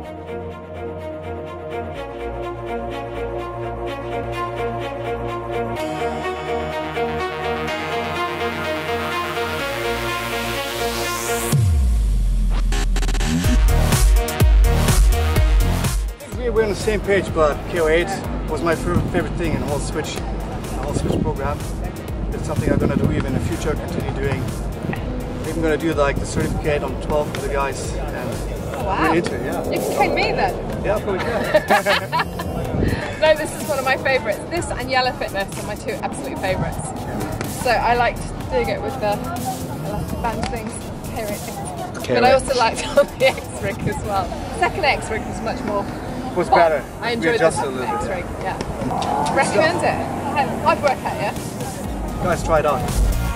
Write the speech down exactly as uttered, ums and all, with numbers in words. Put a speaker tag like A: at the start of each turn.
A: We're on the same page, but K O eight was my favorite thing in the whole Switch, the whole Switch program. It's something I'm gonna do even in the future, continue doing. I'm gonna do like the certificate on twelve for the guys, and
B: oh, wow.
A: really into it, yeah.
B: You can train me then.
A: Yeah, of course, yeah.
B: No, this is one of my favourites. This and Yellow Fitness are my two absolute favourites. So I liked doing it with the elastic band things, K O eight things. But I also liked on the X-Rig as well. The second X-Rig was much more
A: was better.
B: I enjoyed the second X-Rig, yeah. Recommend it. I'd work out, yeah?
A: Guys, try it out.